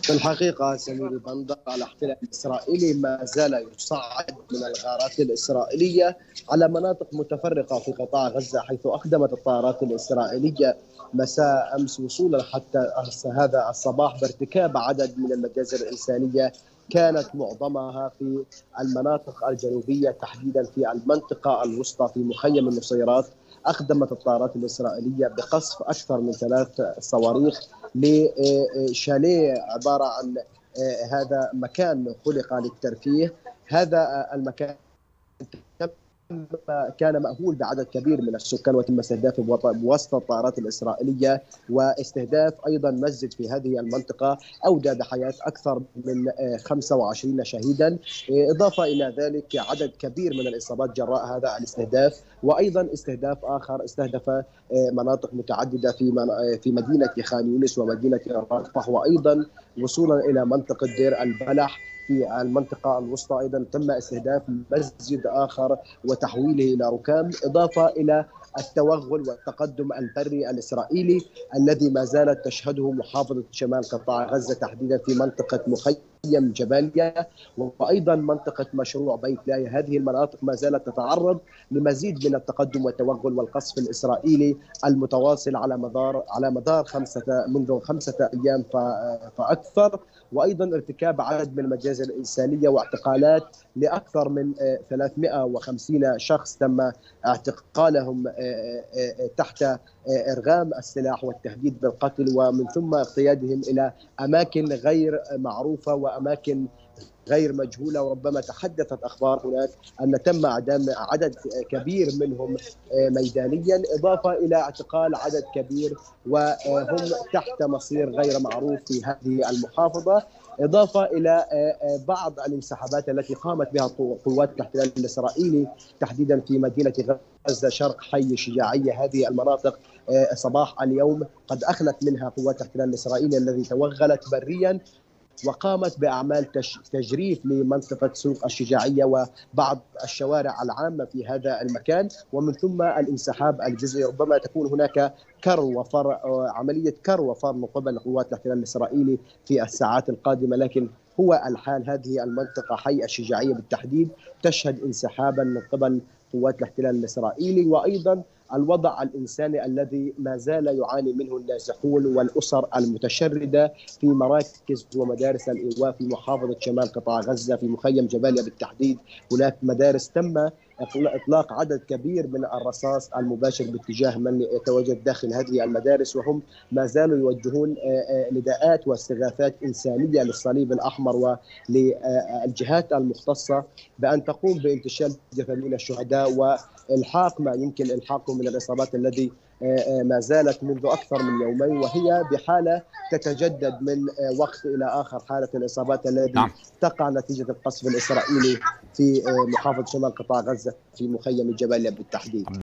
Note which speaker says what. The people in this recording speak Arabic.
Speaker 1: في الحقيقة سمير بندر، الاحتلال الإسرائيلي ما زال يصعد من الغارات الإسرائيلية على مناطق متفرقة في قطاع غزة، حيث أقدمت الطائرات الإسرائيلية مساء أمس وصولا حتى هذا الصباح بارتكاب عدد من المجازر الإنسانية، كانت معظمها في المناطق الجنوبية، تحديدا في المنطقة الوسطى في مخيم النصيرات. أقدمت الطائرات الإسرائيلية بقصف أكثر من 3 صواريخ لشاليه عبارة عن هذا مكان خلق للترفيه. هذا المكان كان مأهول بعدد كبير من السكان، وتم استهدافه بواسطة الطائرات الإسرائيلية، واستهداف أيضا مسجد في هذه المنطقة أودى بحياة أكثر من 25 شهيدا، إضافة إلى ذلك عدد كبير من الإصابات جراء هذا الاستهداف. وأيضا استهداف آخر استهدف مناطق متعددة في مدينة خان يونس ومدينة رفح، وأيضا وصولا إلى منطقة دير البلح في المنطقة الوسطى. أيضا تم استهداف مسجد آخر وتحويله إلى ركام، إضافة إلى التوغل والتقدم البري الإسرائيلي الذي ما زالت تشهده محافظة شمال قطاع غزة، تحديدا في منطقة مخيم جباليا وأيضا منطقة مشروع بيت لاهيا. هذه المناطق ما زالت تتعرض لمزيد من التقدم والتوغل والقصف الإسرائيلي المتواصل على مدار منذ 5 أيام فأكثر، وأيضا ارتكاب عدد من المجازر الإنسانية واعتقالات لأكثر من 350 شخص تم اعتقالهم تحت إرغام السلاح والتهديد بالقتل، ومن ثم اقتيادهم إلى أماكن غير معروفة وأماكن غير مجهولة. وربما تحدثت أخبار هناك أن تم إعدام عدد كبير منهم ميدانيا، إضافة إلى اعتقال عدد كبير وهم تحت مصير غير معروف في هذه المحافظة، إضافة إلى بعض الانسحابات التي قامت بها قوات الاحتلال الإسرائيلي تحديدا في مدينة غزة شرق حي الشجاعية. هذه المناطق صباح اليوم قد أخلت منها قوات الاحتلال الإسرائيلي الذي توغلت بريا وقامت بأعمال تجريف لمنطقة سوق الشجاعية وبعض الشوارع العامة في هذا المكان، ومن ثم الانسحاب الجزئي. ربما تكون هناك عملية كر وفر من قبل قوات الاحتلال الإسرائيلي في الساعات القادمة، لكن هو الحال هذه المنطقة حي الشجاعية بالتحديد تشهد انسحابا من قبل قوات الاحتلال الإسرائيلي، وأيضا الوضع الإنساني الذي ما زال يعاني منه النازحون والأسر المتشردة في مراكز ومدارس الإيواء في محافظة شمال قطاع غزة في مخيم جباليا بالتحديد. هناك مدارس تم إطلاق عدد كبير من الرصاص المباشر باتجاه من يتواجد داخل هذه المدارس، وهم ما زالوا يوجهون نداءات واستغاثات إنسانية للصليب الأحمر وللجهات المختصة بأن تقوم بانتشال جثامين الشهداء وإلحاق ما يمكن إلحاقه من الإصابات الذي ما زالت منذ أكثر من يومين، وهي بحالة تتجدد من وقت إلى آخر، حالة الإصابات التي تقع نتيجة القصف الإسرائيلي في محافظة شمال قطاع غزة في مخيم جباليا بالتحديد.